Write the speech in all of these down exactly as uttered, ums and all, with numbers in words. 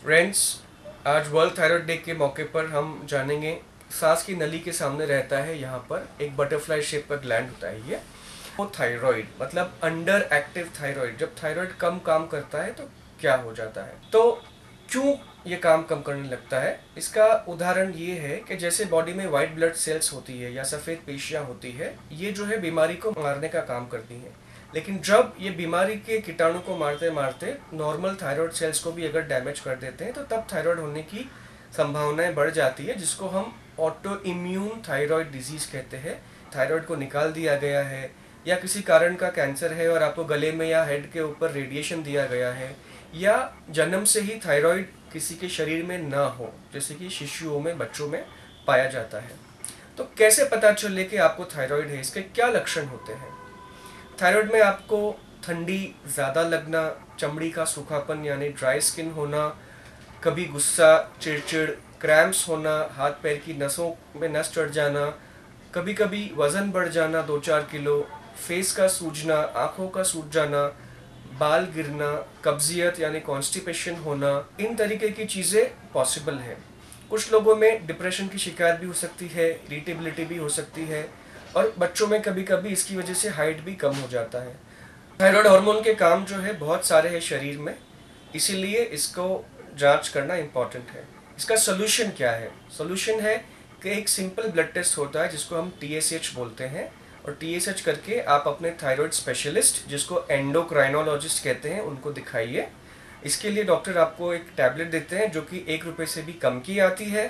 Friends, आज world thyroid day के मौके पर हम जानेंगे सांस की नली के सामने रहता है, यहाँ पर एक बटरफ्लाई शेप का ग्लैंड होता है ये। वो थायराइड मतलब अंडर एक्टिव थायराइड। जब थायराइड कम काम करता है तो क्या हो जाता है, तो क्यों ये काम कम करने लगता है, इसका उदाहरण ये है कि जैसे बॉडी में वाइट ब्लड सेल्स होती है या सफ़ेद पेशियां होती है, ये जो है बीमारी को मारने का काम करती हैं। लेकिन जब ये बीमारी के कीटाणु को मारते मारते नॉर्मल थायराइड सेल्स को भी अगर डैमेज कर देते हैं तो तब थायराइड होने की संभावनाएं बढ़ जाती है, जिसको हम ऑटो इम्यून थायराइड डिजीज कहते हैं। थायराइड को निकाल दिया गया है या किसी कारण का कैंसर है और आपको गले में या हेड के ऊपर रेडिएशन दिया गया है, या जन्म से ही थायराइड किसी के शरीर में ना हो, जैसे कि शिशुओं में, बच्चों में पाया जाता है। तो कैसे पता चले कि आपको थायराइड है, इसके क्या लक्षण होते हैं? थायराइड में आपको ठंडी ज़्यादा लगना, चमड़ी का सूखापन यानी ड्राई स्किन होना, कभी गुस्सा, चिड़चिड़, क्रैम्प्स होना, हाथ पैर की नसों में नस चढ़ जाना, कभी कभी वज़न बढ़ जाना दो चार किलो, फेस का सूजना, आँखों का सूज जाना, बाल गिरना, कब्जियत यानी कॉन्स्टिपेशन होना, इन तरीके की चीज़ें पॉसिबल है। कुछ लोगों में डिप्रेशन की शिकायत भी हो सकती है, इरिटेबिलिटी भी हो सकती है, और बच्चों में कभी कभी इसकी वजह से हाइट भी कम हो जाता है। थायराइड हार्मोन के काम जो है बहुत सारे हैं शरीर में, इसीलिए इसको जांच करना इम्पॉर्टेंट है। इसका सोल्यूशन क्या है? सोल्यूशन है कि एक सिंपल ब्लड टेस्ट होता है जिसको हम टी एस एच बोलते हैं, और टी एस एच करके आप अपने थायराइड स्पेशलिस्ट, जिसको एंडोक्राइनोलॉजिस्ट कहते हैं, उनको दिखाइए। इसके लिए डॉक्टर आपको एक टैबलेट देते हैं जो कि एक रुपये से भी कम की आती है,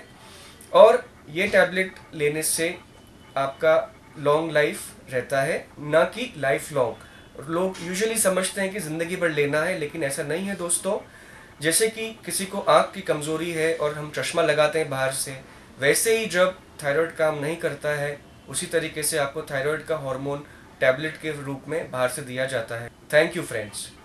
और ये टैबलेट लेने से आपका लॉन्ग लाइफ रहता है, ना कि लाइफ लॉन्ग। लोग यूजुअली समझते हैं कि ज़िंदगी भर लेना है, लेकिन ऐसा नहीं है दोस्तों। जैसे कि किसी को आँख की कमज़ोरी है और हम चश्मा लगाते हैं बाहर से, वैसे ही जब थायराइड काम नहीं करता है, उसी तरीके से आपको थायराइड का हार्मोन टैबलेट के रूप में बाहर से दिया जाता है। Thank you friends.